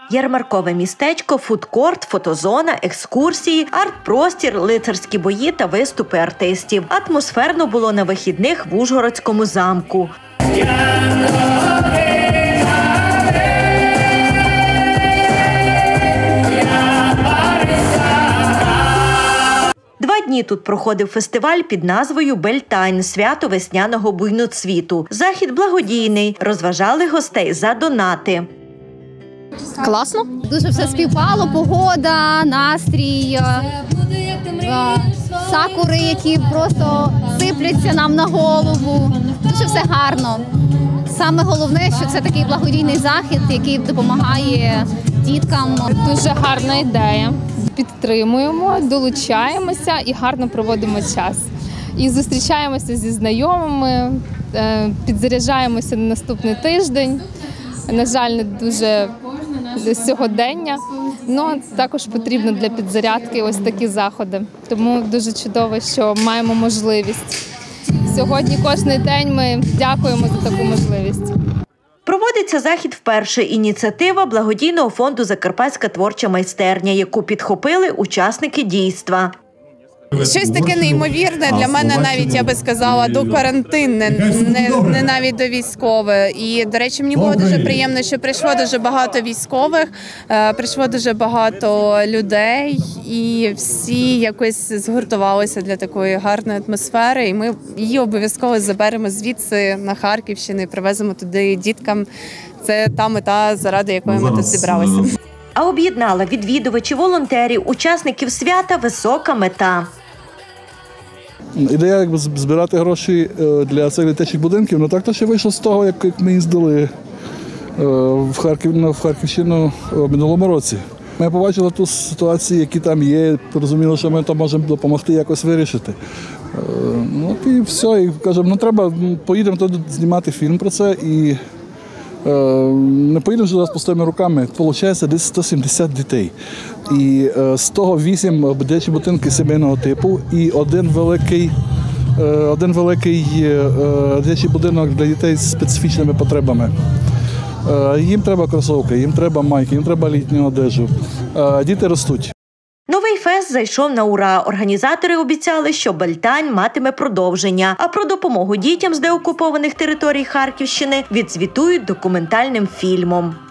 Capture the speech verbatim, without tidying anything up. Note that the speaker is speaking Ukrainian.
Ярмаркове містечко, фудкорт, фотозона, екскурсії, арт-простір, лицарські бої та виступи артистів. Атмосферно було на вихідних в Ужгородському замку. Два дні тут проходив фестиваль під назвою «Бельтайн» – свято весняного буйноцвіту. Захід благодійний, розважали гостей за донати. Класно. Дуже все співпало, погода, настрій, сакури, які просто сипляться нам на голову. Дуже все гарно. Саме головне, що це такий благодійний захід, який допомагає діткам. Дуже гарна ідея. Підтримуємо, долучаємося і гарно проводимо час. І зустрічаємося зі знайомими, підзаряджаємося на наступний тиждень. На жаль, не дуже сьогодення, але також потрібно для підзарядки ось такі заходи. Тому дуже чудово, що маємо можливість. Сьогодні кожен день ми дякуємо за таку можливість. Проводиться захід вперше. Ініціатива благодійного фонду «Закарпатська творча майстерня», яку підхопили учасники дійства. Щось таке неймовірне для мене, навіть, я би сказала, до карантинне, не, не навіть до військових. І, до речі, мені було дуже приємно, що прийшло дуже багато військових, прийшло дуже багато людей, і всі якось згуртувалися для такої гарної атмосфери. І ми її обов'язково заберемо звідси на Харківщину і привеземо туди діткам. Це та мета, заради якої ми тут зібралися. А об'єднала відвідувачів, волонтерів, учасників свята висока мета. Ідея якби збирати гроші для цих дитячих будинків, ну так то ще вийшло з того, як ми їздили в Харків, в Харківщину в минулому році. Ми побачили ту ситуацію, які там є, розуміли, що ми там можемо допомогти якось вирішити. Ну і все, і кажемо, ну треба, поїдемо туди знімати фільм про це і не поїдемо зараз пустими руками. Получається десь сто сімдесят дітей. І з того вісім дитячі будинки сімейного типу і один великий, один великий дитячий будинок для дітей з специфічними потребами. Їм треба кросовки, їм треба майки, їм треба літню одежу. Діти ростуть. Новий фест зайшов на ура. Організатори обіцяли, що «Бельтайн» матиме продовження. А про допомогу дітям з деокупованих територій Харківщини відзвітують документальним фільмом.